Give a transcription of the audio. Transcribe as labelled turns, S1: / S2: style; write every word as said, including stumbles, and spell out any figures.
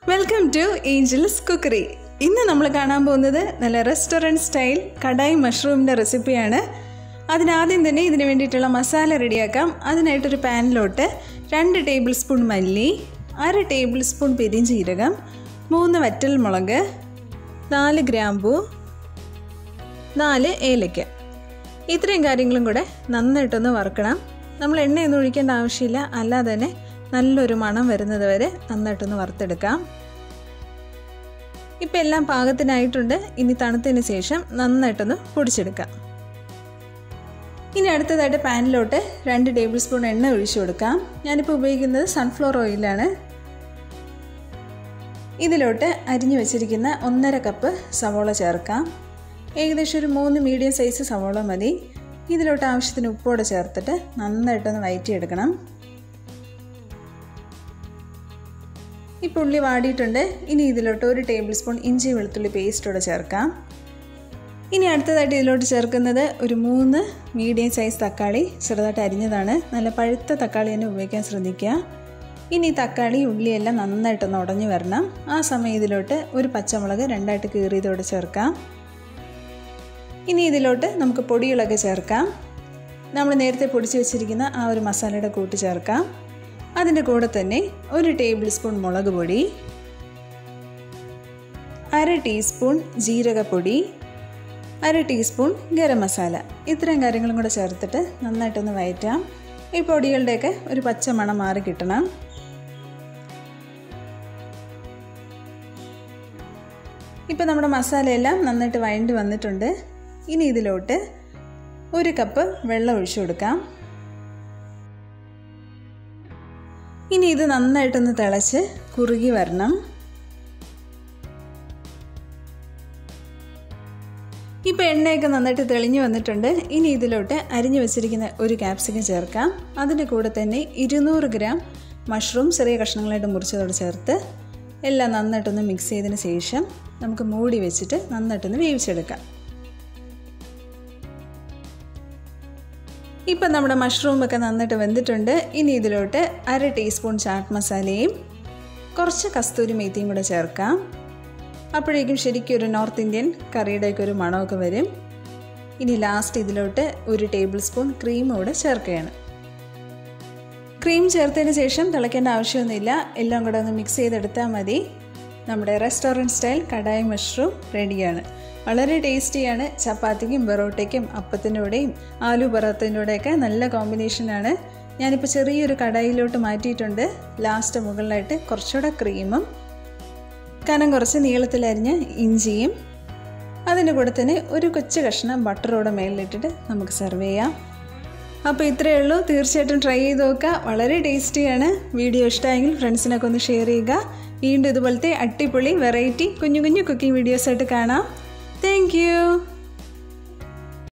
S1: Welcome to Angel's Cookery. ഇന്ന് നമ്മൾ കാണാൻ പോകുന്നത് നല്ല റെസ്റ്റോറന്റ് സ്റ്റൈൽ കടായി മഷ്റൂമിന്റെ റെസിപ്പിയാണ്. അതിനാദ്യം തന്നെ ഇതിനു വേണ്ടിയിട്ടുള്ള മസാല റെഡിയാക്കാം. അതിനായിട്ട് ഒരു പാനിലോട്ട് രണ്ട് ടേബിൾ സ്പൂൺ മല്ലി, അര ടേബിൾ സ്പൂൺ പെരിഞ്ചീരകം, മൂന്ന് വറ്റൽമുളക്, നാല് ഗ്രാമ്പൂ, നാല് ഏലക്ക. ഇത്രയും കാര്യങ്ങളും കൂടെ നന്നായിട്ടൊന്ന് വറുക്കണം. നമ്മൾ എണ്ണയൊന്നും ഒഴിക്കേണ്ട ആവശ്യമില്ല, അല്ലാതെ തന്നെ നല്ലൊരു മണം വരുന്നത് വരെ നന്നായിട്ടൊന്ന് വറുത്തെടുക്കാം. ഇപ്പം എല്ലാം പാകത്തിനായിട്ടുണ്ട്. ഇനി തണുത്തതിന് ശേഷം നന്നായിട്ടൊന്ന് പൊടിച്ചെടുക്കാം. ഇനി അടുത്തതായിട്ട് പാനിലോട്ട് രണ്ട് ടേബിൾ സ്പൂൺ എണ്ണ ഒഴിച്ചു കൊടുക്കാം. ഞാനിപ്പോൾ ഉപയോഗിക്കുന്നത് സൺഫ്ലവർ ഓയിലാണ്. ഇതിലോട്ട് അരിഞ്ഞു വെച്ചിരിക്കുന്ന ഒന്നര കപ്പ് സവോള ചേർക്കാം. ഏകദേശം ഒരു മൂന്ന് മീഡിയം സൈസ് സവോള മതി. ഇതിലോട്ട് ആവശ്യത്തിന് ഉപ്പോടെ ചേർത്തിട്ട് നന്നായിട്ടൊന്ന് വഴറ്റിയെടുക്കണം. ഇപ്പോൾ ഉള്ളി വാടിയിട്ടുണ്ട്. ഇനി ഇതിലോട്ട് ഒരു ടേബിൾ സ്പൂൺ ഇഞ്ചി വെളുത്തുള്ളി പേസ്റ്റോടെ ചേർക്കാം. ഇനി അടുത്തതായിട്ട് ഇതിലോട്ട് ചേർക്കുന്നത് ഒരു മൂന്ന് മീഡിയം സൈസ് തക്കാളി ചെറുതായിട്ട് അരിഞ്ഞതാണ്. നല്ല പഴുത്ത തക്കാളി തന്നെ ഉപയോഗിക്കാൻ ശ്രദ്ധിക്കുക. ഇനി തക്കാളി ഉള്ളിയെല്ലാം നന്നായിട്ടൊന്ന് ഉടഞ്ഞു വരണം. ആ സമയം ഇതിലോട്ട് ഒരു പച്ചമുളക് രണ്ടായിട്ട് കീറിയതോടെ ചേർക്കാം. ഇനി ഇതിലോട്ട് നമുക്ക് പൊടികളൊക്കെ ചേർക്കാം. നമ്മൾ നേരത്തെ പൊടിച്ച് വെച്ചിരിക്കുന്ന ആ ഒരു മസാലയുടെ കൂട്ട് ചേർക്കാം. അതിൻ്റെ കൂടെ തന്നെ ഒരു ടേബിൾ സ്പൂൺ മുളക് പൊടി, അര ടീസ്പൂൺ ജീരകപ്പൊടി, അര ടീസ്പൂൺ ഗരം മസാല, ഇത്രയും കാര്യങ്ങളും കൂടെ ചേർത്തിട്ട് നന്നായിട്ടൊന്ന് വഴറ്റാം. ഈ പൊടികളുടെയൊക്കെ ഒരു പച്ച മണം മാറി കിട്ടണം. ഇപ്പം നമ്മുടെ മസാലയെല്ലാം നന്നായിട്ട് വഴണ്ടി വന്നിട്ടുണ്ട്. ഇനി ഇതിലോട്ട് ഒരു കപ്പ് വെള്ളം ഒഴിച്ചു കൊടുക്കാം. ഇനി ഇത് നന്നായിട്ടൊന്ന് തിളച്ച് കുറുകി വരണം. ഇപ്പോൾ എണ്ണയൊക്കെ നന്നായിട്ട് തെളിഞ്ഞു വന്നിട്ടുണ്ട്. ഇനി ഇതിലോട്ട് അരിഞ്ഞു വെച്ചിരിക്കുന്ന ഒരു ക്യാപ്സിക്കം ചേർക്കാം. അതിൻ്റെ കൂടെ തന്നെ ഇരുന്നൂറ് ഗ്രാം മഷ്റൂം ചെറിയ കഷ്ണങ്ങളായിട്ട് മുറിച്ചതോടെ ചേർത്ത് എല്ലാം നന്നായിട്ടൊന്ന് മിക്സ് ചെയ്തതിന് ശേഷം നമുക്ക് മൂടി വെച്ചിട്ട് നന്നായിട്ടൊന്ന് വേവിച്ചെടുക്കാം. ഇപ്പം നമ്മുടെ മഷ്റൂമൊക്കെ നന്നായിട്ട് വെന്തിട്ടുണ്ട്. ഇനി ഇതിലോട്ട് അര ടീസ്പൂൺ ചാട്ട് മസാലയും കുറച്ച് കസ്തൂരി മേത്തിയും കൂടെ ചേർക്കാം. അപ്പോഴേക്കും ശരിക്കും ഒരു നോർത്ത് ഇന്ത്യൻ കറിയുടെയൊക്കെ ഒരു മണമൊക്കെ വരും. ഇനി ലാസ്റ്റ് ഇതിലോട്ട് ഒരു ടേബിൾ സ്പൂൺ ക്രീം കൂടെ ചേർക്കുകയാണ്. ക്രീം ചേർത്തതിന് ശേഷം തിളയ്ക്കേണ്ട ആവശ്യമൊന്നുമില്ല. എല്ലാം കൂടെ ഒന്ന് മിക്സ് ചെയ്തെടുത്താൽ മതി. നമ്മുടെ റെസ്റ്റോറൻറ്റ് സ്റ്റൈൽ കടായി മഷ്റൂം റെഡിയാണ്. വളരെ ടേസ്റ്റിയാണ്. ചപ്പാത്തിക്കും പൊറോട്ടയ്ക്കും അപ്പത്തിൻ്റെ കൂടെയും ആലു പൊറോട്ടൻ്റെ കൂടെയൊക്കെ നല്ല കോമ്പിനേഷനാണ്. ഞാനിപ്പോൾ ചെറിയൊരു കടായിലോട്ട് മാറ്റിയിട്ടുണ്ട്. ലാസ്റ്റ് മുകളിലായിട്ട് കുറച്ചുകൂടെ ക്രീമും കനം കുറച്ച് നീളത്തിലരിഞ്ഞ ഇഞ്ചിയും അതിൻ്റെ കൂടെ തന്നെ ഒരു കൊച്ചു കഷ്ണം ബട്ടറോടെ മേലിലിട്ടിട്ട് നമുക്ക് സെർവ് ചെയ്യാം. അപ്പോൾ ഇത്രയേ ഉള്ളൂ. തീർച്ചയായിട്ടും ട്രൈ ചെയ്ത് നോക്കുക. വളരെ ടേസ്റ്റിയാണ്. വീഡിയോ ഇഷ്ടമായെങ്കിൽ ഫ്രണ്ട്സിനൊക്കെ ഒന്ന് ഷെയർ ചെയ്യുക. വീണ്ടും ഇതുപോലത്തെ അടിപൊളി വെറൈറ്റി കുഞ്ഞു കുഞ്ഞു കുക്കിംഗ് വീഡിയോസായിട്ട് കാണാം. Thank you.